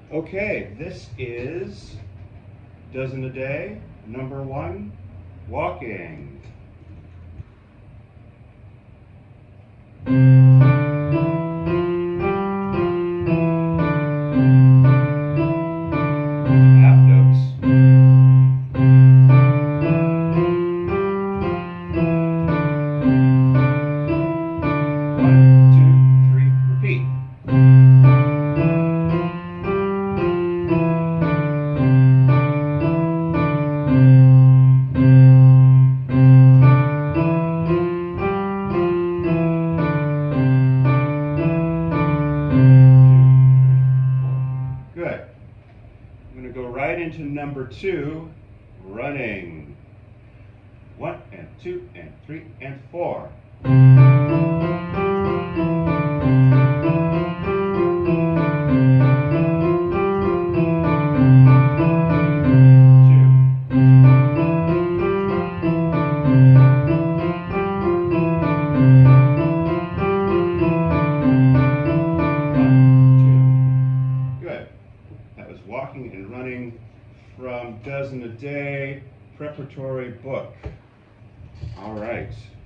Okay, this is Dozen a Day, number 1, walking. Half notes. One, two, three, repeat. Good. I'm going to go right into number 2, running. 1 and 2 and 3 and 4. That was walking and running from Dozen a Day preparatory book. All right.